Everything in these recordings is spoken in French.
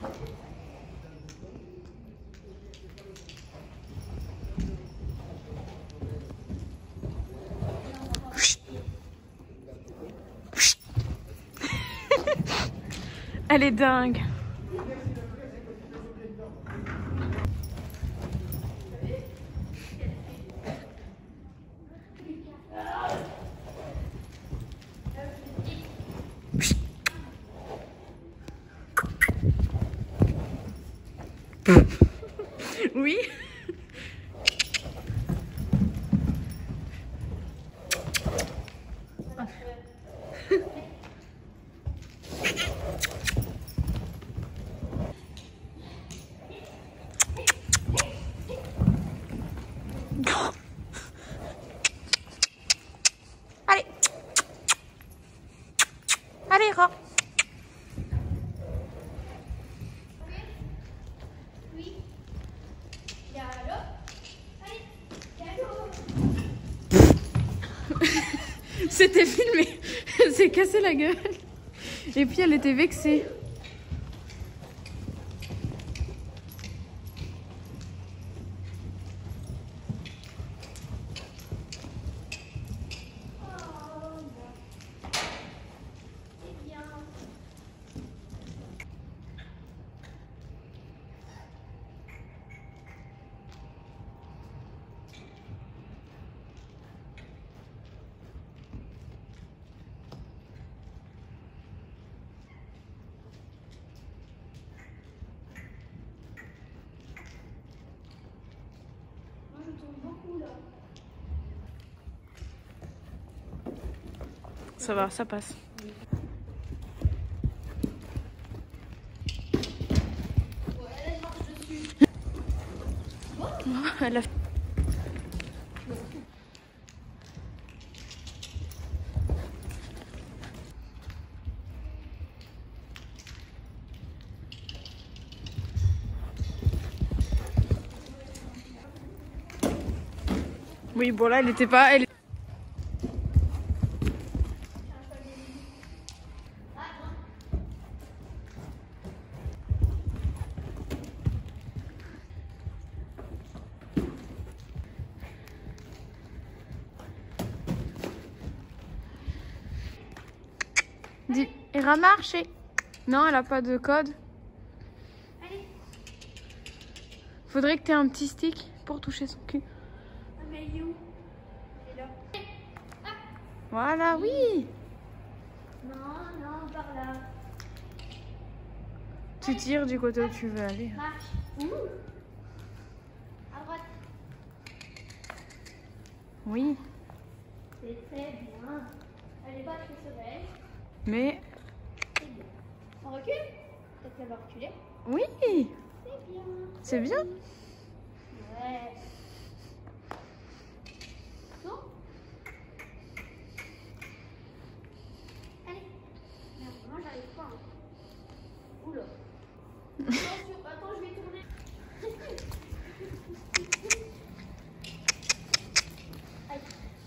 Elle est dingue. Oui. Allez. Allez, Ra. Oui. Gallo. Allez. Gallo. C'était filmé. Elle s'est cassé la gueule. Et puis elle était vexée. Ça va, ça passe. Elle a... Oui, bon là, elle était pas... Elle... Dis, elle a marché. Non, elle a pas de code. Allez. Faudrait que tu aies un petit stick pour toucher son cul. Ah, mais il est où? Il est là. Voilà, oui. Non, non, par là. Tu tires du côté où tu veux aller. Marche. Où? À droite. Oui, C'est très bien. Elle est pas très sauvage. mais... C'est bien. On recule? Peut-être qu'elle va reculer. Oui, C'est bien. c'est bien. Ouais. Non? Allez. Non, moi j'arrive pas. Hein. Oula. Attention, attends, je vais tourner. Aïe.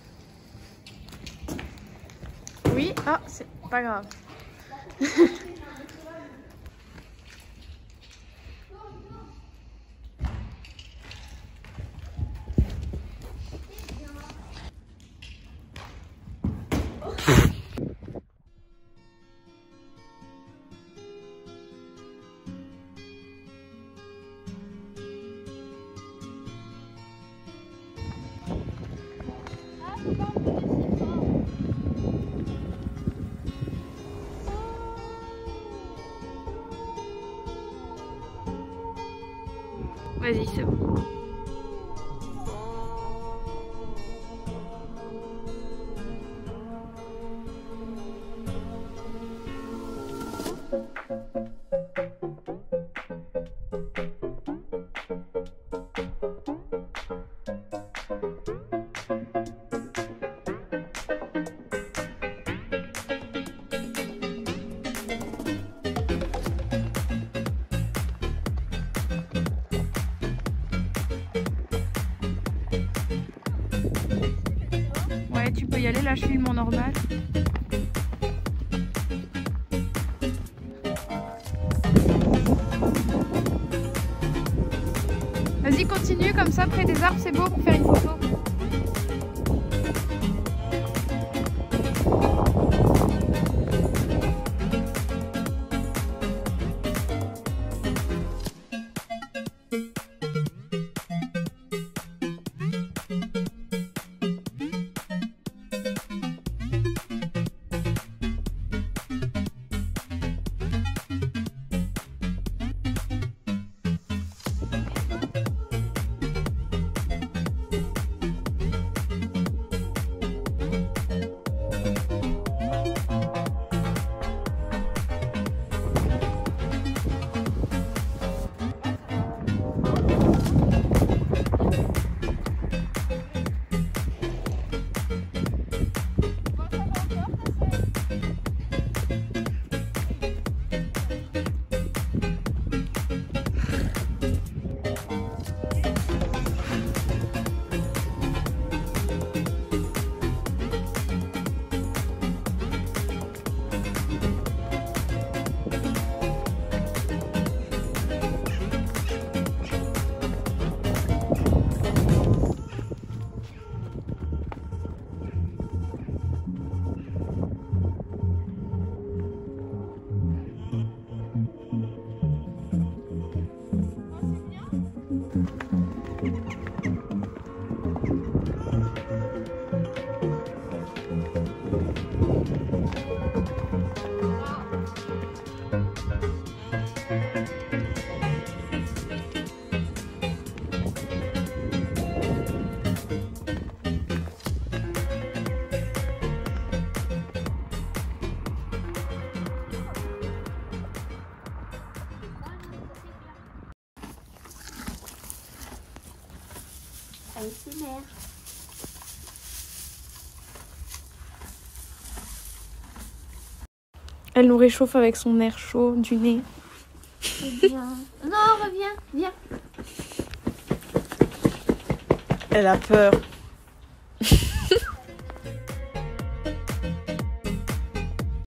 Oui, ah, c'est pas grave. Vas-y, c'est bon. Ouais, tu peux y aller, là je filme en normal. Vas-y, continue, comme ça, près des arbres, c'est beau pour faire une photo. ASMR. Elle nous réchauffe avec son air chaud du nez. Viens. Non, reviens, viens. Elle a peur.